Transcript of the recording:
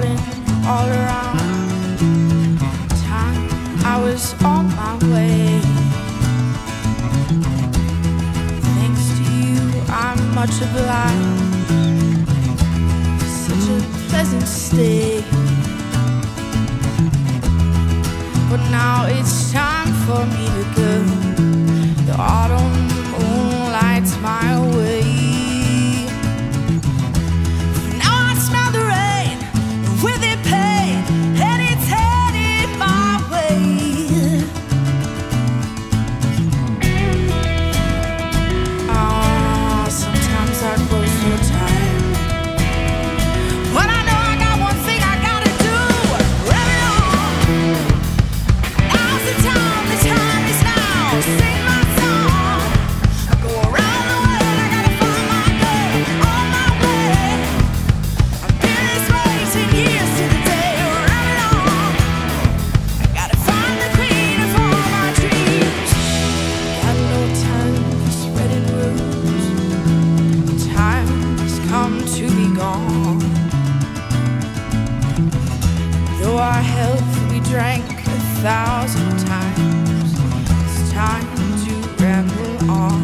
falling all around. Time I was on my way. Thanks to you, I'm much obliged. Such a pleasant stay. But now it's time for me to go. The autumn moon lights my way. Now I smell the rain, with it pain, and it's headed my way. Oh, sometimes I grow so tired, but I know I got one thing I gotta do. Rev it on. Now's the time is now. Sing my song. I go around the world, I gotta find my girl on my way. I've been this way 10 years to the day. Rev it on. I gotta find the queen of all my dreams. Got no time for spreading rumors. Time has come to be gone. Though our health we drank 1,000 times, it's time to ramble on.